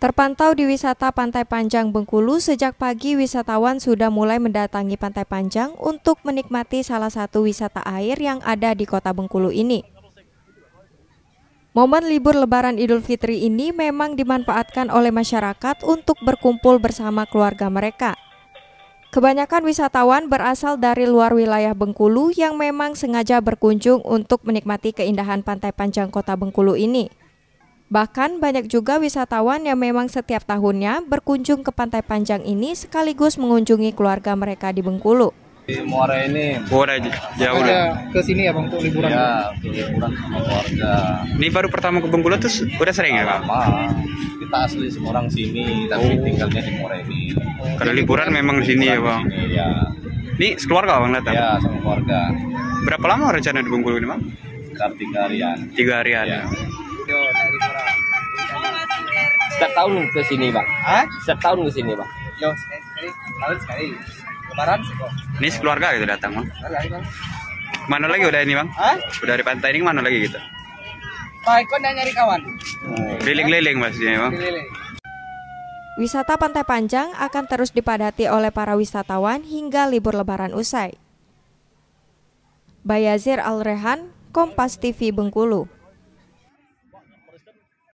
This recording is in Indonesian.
Terpantau di wisata Pantai Panjang Bengkulu, sejak pagi wisatawan sudah mulai mendatangi Pantai Panjang untuk menikmati salah satu wisata air yang ada di kota Bengkulu ini. Momen libur Lebaran Idul Fitri ini memang dimanfaatkan oleh masyarakat untuk berkumpul bersama keluarga mereka. Kebanyakan wisatawan berasal dari luar wilayah Bengkulu yang memang sengaja berkunjung untuk menikmati keindahan Pantai Panjang kota Bengkulu ini. Bahkan banyak juga wisatawan yang memang setiap tahunnya berkunjung ke Pantai Panjang ini sekaligus mengunjungi keluarga mereka di Bengkulu. Di Muara ini, jauh udah ke sini ya Bang untuk liburan? Ya, untuk liburan sama keluarga. Ini baru pertama ke Bengkulu terus udah sering ya Bang? Lama. Kita asli semua orang sini, tapi tinggalnya di Muara ini. Kalau liburan memang di sini ya Bang? Sini, ya. Ini keluarga Bang datang? Ya, sama keluarga. Berapa lama rencana di Bengkulu ini Bang? Sekitar 3 harian. 3 harian Ya. Setiap tahun ke sini Bang. Setiap tahun ke sini Bang. Sekali. Lebaran sih kok. Ini sekeluarga gitu datang Bang? Mana lagi udah ini Bang? Udah di pantai ini mana lagi gitu? Pak Eko udah nyari kawan. Keliling-keliling maksudnya Bang? Wisata Pantai Panjang akan terus dipadati oleh para wisatawan hingga libur Lebaran usai. Bayazir Al-Rehan, Kompas TV Bengkulu.